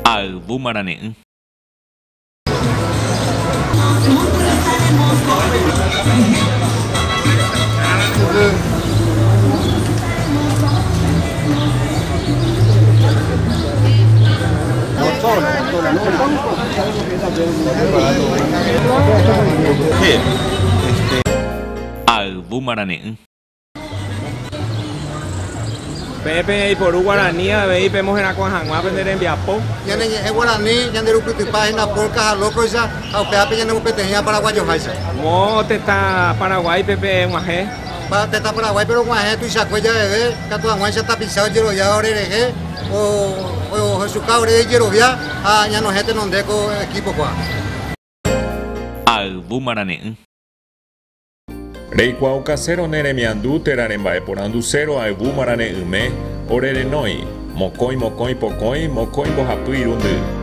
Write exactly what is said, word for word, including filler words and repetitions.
Ayvu Maranhão. Ayvu Maranhão. Pepe y por Guaraní, a ver, vemos en la Coajangua, aprender en Viapo. Ya en el Guaraní, ya en el página por caja loco esa, a Pepe ya no pertenecía a Paraguayo Jaisa. Mo te está Paraguay, Pepe, Guajé. Te está Paraguay, pero Guajé, tú y Sacuella bebé, que tu Guajé está pisado, yo ya ahora eres, o o Jesús Cabre de Yerovia, a ya no gente no deco equipo qua. Ayvu Maranhão. Reikuau casero neremiandu terarembae por anducero Ayvu Maranhão me orerenoi mokoi mokoi pokoi mokoi bohapy irundy.